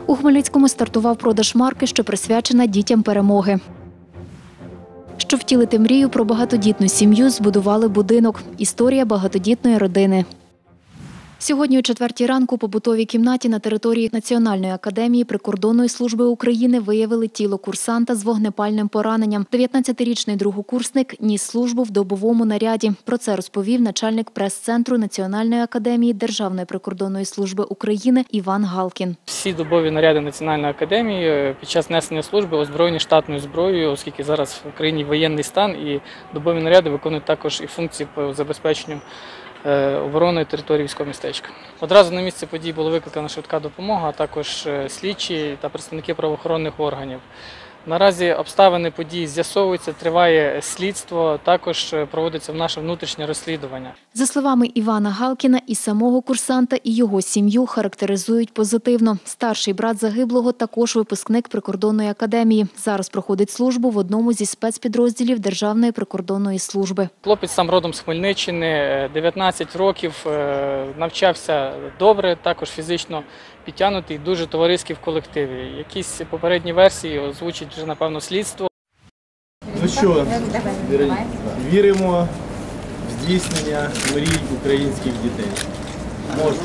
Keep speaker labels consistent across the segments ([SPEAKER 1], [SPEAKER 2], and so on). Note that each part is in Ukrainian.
[SPEAKER 1] У Хмельницькому стартував продаж марки, що присвячена дітям перемоги. Щоб втілити мрію про багатодітну сім'ю, збудували будинок. Історія багатодітної родини. Сьогодні о 4-й ранку у побутовій кімнаті на території Національної академії прикордонної служби України виявили тіло курсанта з вогнепальним пораненням. 19-річний другокурсник ніс службу в добовому наряді. Про це розповів начальник прес-центру Національної академії Державної прикордонної служби України Іван Галкін.
[SPEAKER 2] Всі добові наряди Національної академії під час несення служби озброєні штатною зброєю, оскільки зараз в Україні воєнний стан, і добові наряди виконують також і функції по забезпеченню оборони території військового містечка. Одразу на місце подій була викликана швидка допомога, а також слідчі та представники правоохоронних органів. Наразі обставини подій з'ясовуються, триває слідство, також проводиться наше внутрішнє розслідування.
[SPEAKER 1] За словами Івана Галкіна, і самого курсанта, і його сім'ю характеризують позитивно. Старший брат загиблого також випускник прикордонної академії. Зараз проходить службу в одному зі спецпідрозділів Державної прикордонної служби.
[SPEAKER 2] Хлопець сам родом з Хмельниччини, 19 років, навчався добре, також фізично підтягнутий, дуже товариський в колективі. Якісь попередні версії озвучить вже, напевно, слідство.
[SPEAKER 3] Ну що, віримо в здійснення мрій українських дітей. Можна.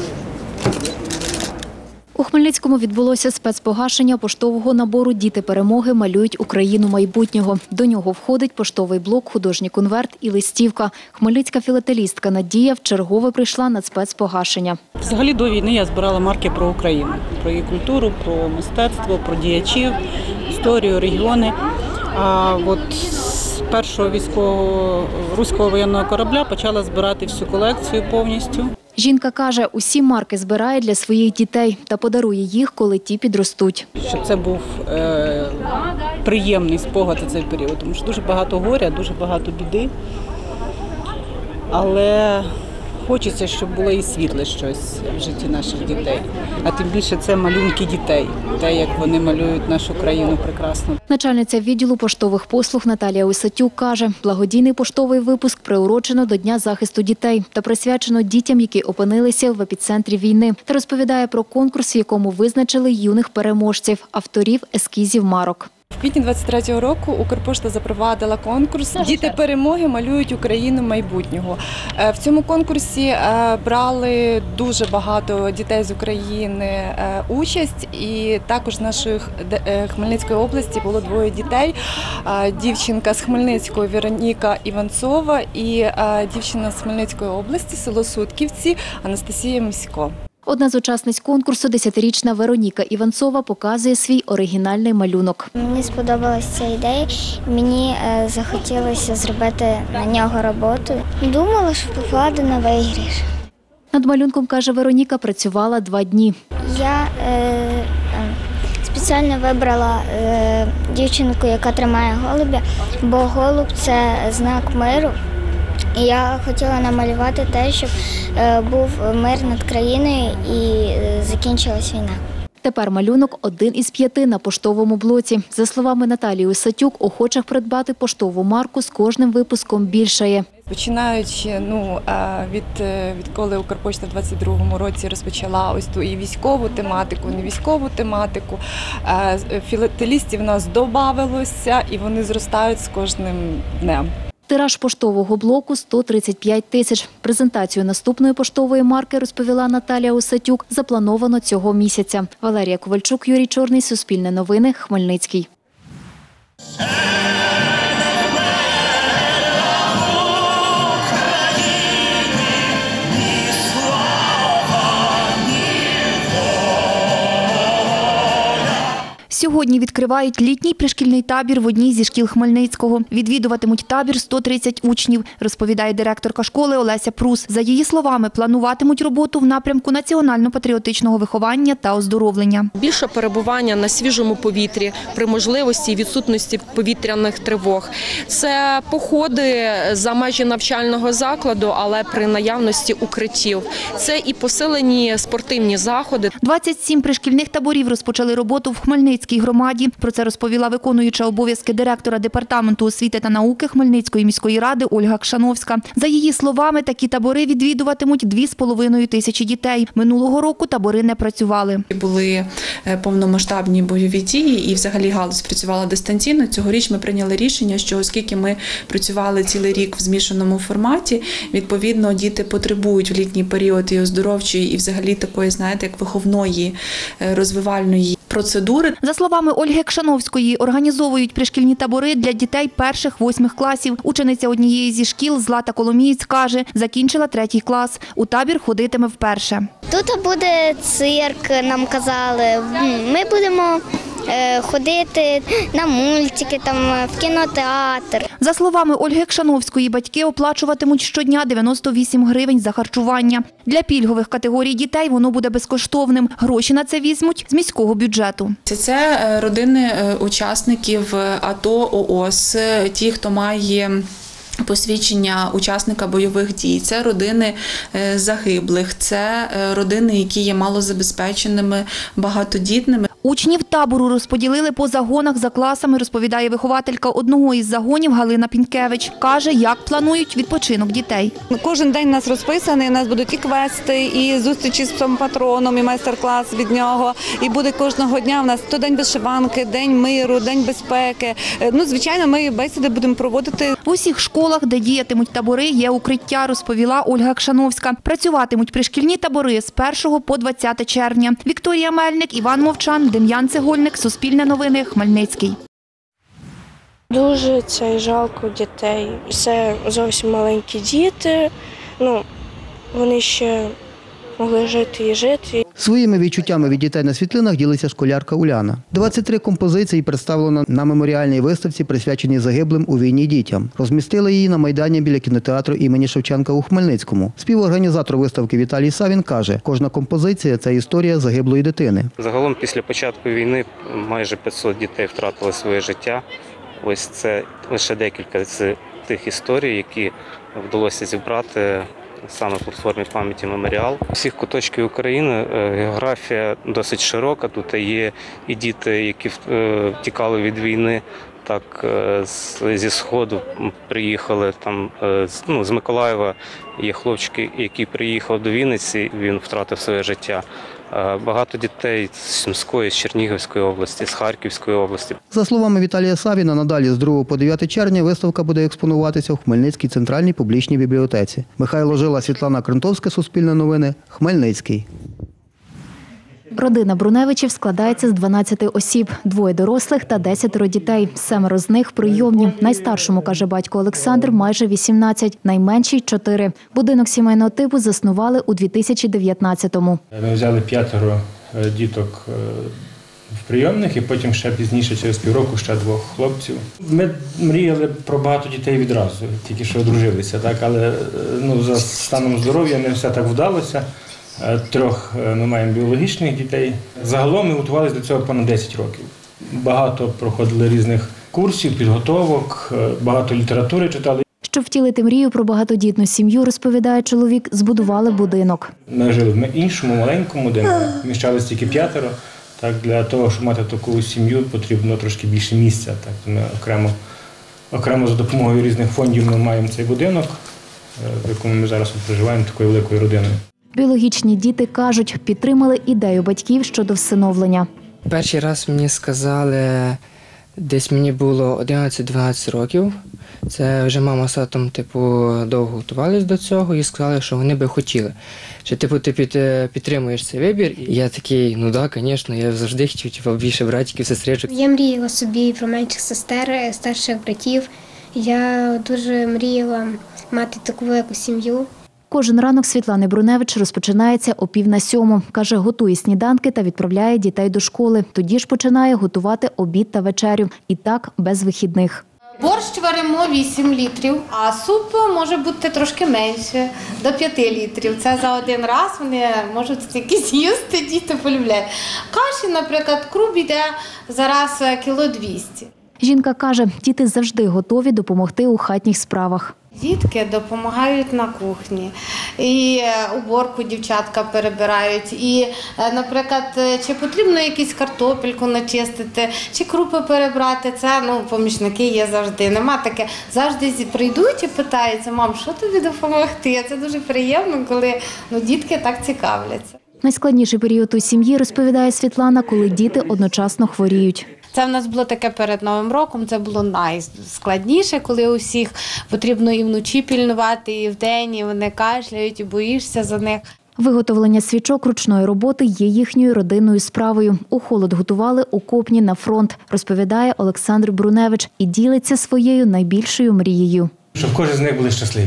[SPEAKER 1] У Хмельницькому відбулося спецпогашення поштового набору «Діти перемоги малюють Україну майбутнього». До нього входить поштовий блок, художній конверт і листівка. Хмельницька філателістка Надія вчергове прийшла на спецпогашення.
[SPEAKER 4] Взагалі до війни я збирала марки про Україну, про її культуру, про мистецтво, про діячів, історію, регіони. А от з першого руського воєнного корабля почала збирати всю колекцію повністю.
[SPEAKER 1] Жінка каже, усі марки збирає для своїх дітей та подарує їх, коли ті підростуть.
[SPEAKER 4] Щоб це був приємний спогад за цей період, тому що дуже багато горя, дуже багато біди. Але хочеться, щоб було і світле щось в житті наших дітей. А тим більше це малюнки дітей, те, як вони малюють нашу країну прекрасно.
[SPEAKER 1] Начальниця відділу поштових послуг Наталія Осатюк каже, благодійний поштовий випуск приурочено до Дня захисту дітей та присвячено дітям, які опинилися в епіцентрі війни. Та розповідає про конкурс, в якому визначили юних переможців, авторів ескізів марок.
[SPEAKER 5] В квітні 23-го року Укрпошта запровадила конкурс «Діти перемоги малюють Україну майбутнього». В цьому конкурсі брали дуже багато дітей з України участь, і також з нашої Хмельницької області було 2 дітей. Дівчинка з Хмельницького Вероніка Іванцова і дівчина з Хмельницької області, село Сутківці, Анастасія Місько.
[SPEAKER 1] Одна з учасниць конкурсу, 10-річна Вероніка Іванцова, показує свій оригінальний малюнок.
[SPEAKER 6] Мені сподобалася ця ідея, мені захотілося зробити на нього роботу. Думала, що покладу на виграш.
[SPEAKER 1] Над малюнком, каже Вероніка, працювала 2 дні.
[SPEAKER 6] Я спеціально вибрала дівчинку, яка тримає голубя, бо голуб – це знак миру. І я хотіла намалювати те, щоб був мир над країною і закінчилась війна.
[SPEAKER 1] Тепер малюнок один із 5 на поштовому блоці. За словами Наталії Осатюк, охочих придбати поштову марку з кожним випуском більшає.
[SPEAKER 5] Починаючи відколи Укрпошта в 22-му році розпочала ось ту і військову тематику, і невійськову тематику, філателістів у нас додавалося і вони зростають з кожним днем.
[SPEAKER 1] Тираж поштового блоку – 135 тисяч. Презентацію наступної поштової марки, розповіла Наталія Осатюк, заплановано цього місяця. Валерія Ковальчук, Юрій Чорний, Суспільне новини, Хмельницький.
[SPEAKER 7] Сьогодні відкривають літній пришкільний табір в одній зі шкіл Хмельницького. Відвідуватимуть табір 130 учнів, розповідає директорка школи Олеся Прус. За її словами, плануватимуть роботу в напрямку національно-патріотичного виховання та оздоровлення.
[SPEAKER 8] Більше перебування на свіжому повітрі при можливості і відсутності повітряних тривог. Це походи за межі навчального закладу, але при наявності укриттів. Це і посилені спортивні заходи.
[SPEAKER 7] 27 пришкільних таборів розпочали роботу в Хмельницькій громаді. громаді. Про це розповіла виконуюча обов'язки директора Департаменту освіти та науки Хмельницької міської ради Ольга Кшановська. За її словами, такі табори відвідуватимуть 2,5 тисячі дітей. Минулого року табори не працювали.
[SPEAKER 9] Були повномасштабні бойові дії і взагалі галузь працювала дистанційно. Цьогоріч ми прийняли рішення, що оскільки ми працювали цілий рік в змішаному форматі, відповідно діти потребують в літній період і оздоровчої, і взагалі такої, знаєте, як виховної, розвивальної процедури.
[SPEAKER 7] За словами Ольги Кшановської, організовують пришкільні табори для дітей 1-8 класів. Учениця однієї зі шкіл Злата Коломієць каже, закінчила 3 клас. У табір ходитиме вперше.
[SPEAKER 6] Тут буде цирк, нам казали. Ми будемо ходити на мультики, в кінотеатр.
[SPEAKER 7] За словами Ольги Кшановської, батьки оплачуватимуть щодня 98 гривень за харчування. Для пільгових категорій дітей воно буде безкоштовним. Гроші на це візьмуть з міського бюджету.
[SPEAKER 9] Це родини учасників АТО, ООС, ті, хто має посвідчення учасника бойових дій, це родини загиблих, це родини, які є малозабезпеченими, багатодітними.
[SPEAKER 7] Учнів табору розподілили по загонах за класами, розповідає вихователька одного із загонів Галина Пінкевич. Каже, як планують відпочинок дітей.
[SPEAKER 10] Кожен день у нас розписаний, у нас будуть і квести, і зустрічі з псом патроном, і майстер-клас від нього. І буде кожного дня у нас то день вишиванки, день миру, день безпеки. Звичайно, ми бесіди будемо проводити.
[SPEAKER 7] В усіх школах, де діятимуть табори, є укриття, розповіла Ольга Кшановська. Працюватимуть пришкільні табори з 1 по 20 червня. Вікторія Мельник, Іван Мовчан, Дем'ян Цегольник, Суспільне новини, Хмельницький.
[SPEAKER 11] Дуже жалко дітей. Це зовсім маленькі діти, вони ще могли жити і жити.
[SPEAKER 12] Своїми відчуттями від дітей на світлинах ділиться школярка Уляна. 23 композиції представлено на меморіальній виставці, присвяченій загиблим у війні дітям. Розмістили її на майдані біля кінотеатру імені Шевченка у Хмельницькому. Співорганізатор виставки Віталій Савін каже, кожна композиція – це історія загиблої дитини.
[SPEAKER 13] Загалом після початку війни майже 500 дітей втратили своє життя. Ось це лише декілька з тих історій, які вдалося зібрати саме в платформі пам'яті «Меморіал». У всіх куточків України географія досить широка. Тут є і діти, які втікали від війни, так зі Сходу приїхали, з Миколаєва є хлопчик, який приїхав до Вінниці, він втратив своє життя. Багато дітей з Сумської, з Чернігівської області, з Харківської області.
[SPEAKER 12] За словами Віталія Савіна, надалі з 2 по 9 червня виставка буде експонуватися у Хмельницькій центральній публічній бібліотеці. Михайло Жила, Світлана Крентовська, Суспільне новини, Хмельницький.
[SPEAKER 1] Родина Бруневичів складається з 12 осіб, 2 дорослих та 10 дітей. 7 з них прийомні. Найстаршому, каже батько Олександр, майже 18, найменшій – 4. Будинок сімейного типу заснували у 2019-му.
[SPEAKER 14] Ми взяли 5 діток в прийомних і потім ще пізніше, через півроку, ще 2 хлопців. Ми мріяли про багато дітей відразу, тільки що одружилися, але за станом здоров'я не все так вдалося. 3 ми маємо біологічних дітей. Загалом ми готувалися до цього понад 10 років. Багато проходили різних курсів, підготовок, багато літератури читали.
[SPEAKER 1] Щоб втілити мрію про багатодітну сім'ю, розповідає чоловік, збудували будинок.
[SPEAKER 14] Ми жили в іншому, маленькому, де ми вміщалися тільки 5. Так, для того, щоб мати таку сім'ю, потрібно трошки більше місця. Так, ми окремо за допомогою різних фондів ми маємо цей будинок, в якому ми зараз проживаємо такою великою родиною.
[SPEAKER 1] Біологічні діти кажуть, підтримали ідею батьків щодо всиновлення.
[SPEAKER 15] Перший раз мені сказали, десь мені було 11-12 років. Це вже мама з татом довго готувалися до цього і сказали, що вони би хотіли. Що ти підтримуєш цей вибір. І я такий, так, звісно, я завжди хотів більше братиків, сестричок.
[SPEAKER 16] Я мріяла собі про менших сестер, старших братів. Я дуже мріяла мати таку велику сім'ю.
[SPEAKER 1] Кожен ранок Світлани Бруневич розпочинається о 6:45. Каже, готує сніданки та відправляє дітей до школи. Тоді ж починає готувати обід та вечерю. І так без вихідних.
[SPEAKER 17] Борщ варимо 8 літрів, а суп може бути трошки менше, до 5 літрів. Це за один раз вони можуть стільки з'їсти, діти полюбляють. Каші, наприклад, круп йде зараз 200 кг.
[SPEAKER 1] Жінка каже, діти завжди готові допомогти у хатніх справах.
[SPEAKER 17] Дітки допомагають на кухні. і уборку дівчатка перебирають. І, наприклад, чи потрібно якусь картопельку начистити, чи крупи перебрати, це помічники є завжди. Нема таке. Завжди прийдуть і питаються: мам, що тобі допомогти? Це дуже приємно, коли дітки так цікавляться.
[SPEAKER 1] Найскладніший період у сім'ї, розповідає Світлана, коли діти одночасно хворіють.
[SPEAKER 17] Це в нас було таке перед Новим роком, це було найскладніше, коли усіх потрібно і вночі пільнувати, і вдень, і вони кашляють, і боїшся за них.
[SPEAKER 1] Виготовлення свічок ручної роботи є їхньою родинною справою. У холод готували окопні на фронт, розповідає Олександр Бруневич і ділиться своєю найбільшою мрією.
[SPEAKER 14] Щоб кожен з них були щасливі.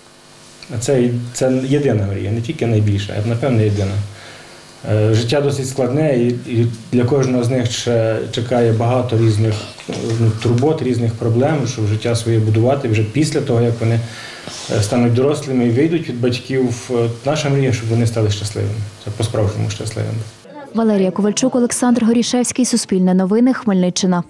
[SPEAKER 14] Це єдина мрія, не тільки найбільша, а напевно єдина. Життя досить складне, і для кожного з них чекає багато різних турбот, різних проблем, щоб життя своє будувати вже після того, як вони стануть дорослими і вийдуть від батьків. Наша мрія, щоб вони стали щасливими, це по-справжньому щасливими.
[SPEAKER 1] Валерія Ковальчук, Олександр Горішевський, Суспільне новини, Хмельниччина.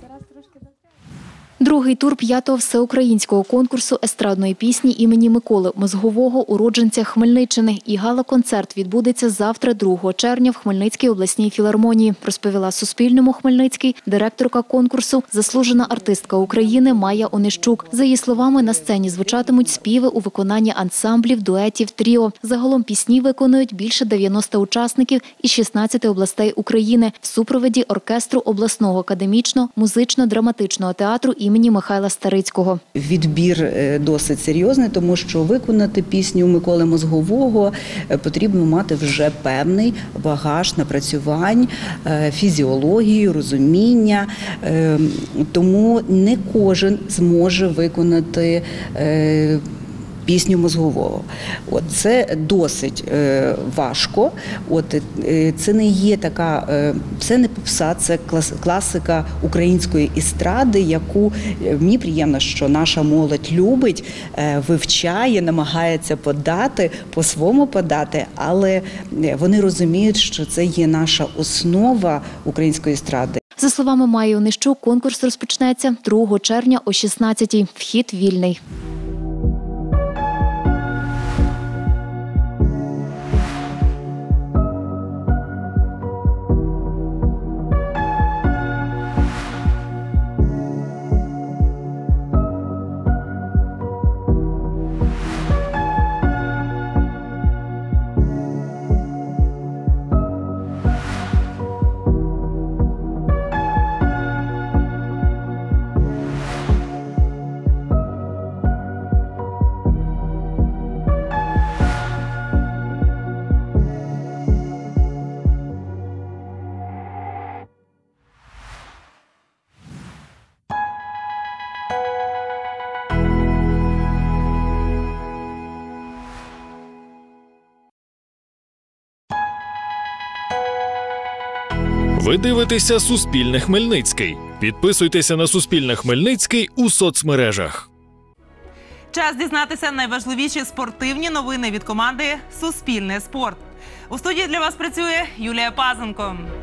[SPEAKER 1] Другий тур 5-го всеукраїнського конкурсу естрадної пісні імені Миколи Мозгового, уродженця Хмельниччини. І гала-концерт відбудеться завтра, 2 червня, в Хмельницькій обласній філармонії, розповіла Суспільному Хмельницький директорка конкурсу, заслужена артистка України Майя Онищук. За її словами, на сцені звучатимуть співи у виконанні ансамблів, дуетів, тріо. Загалом пісні виконують більше 90 учасників із 16 областей України в супроводі оркестру обласного академічно-музично-драматичного театру імені Михайла Старицького.
[SPEAKER 18] Відбір досить серйозний, тому що виконати пісню Миколи Мозгового потрібно мати вже певний багаж напрацювань, фізіологію, розуміння. Тому не кожен зможе виконати пісню Мозгового. Це досить важко. Це не є така, це не попса, це класика української естради, яку мені приємно, що наша молодь любить, вивчає, намагається подати, по-своєму подати, але вони розуміють, що це є наша основа української естради.
[SPEAKER 1] За словами Майї Онищук, конкурс розпочнеться 2 червня о 16-й. Вхід вільний.
[SPEAKER 19] Ви дивитеся Суспільне Хмельницький. Підписуйтеся на Суспільне Хмельницький у соцмережах.
[SPEAKER 20] Час дізнатися найважливіші спортивні новини від команди «Суспільне спорт». У студії для вас працює Юлія Пазенко.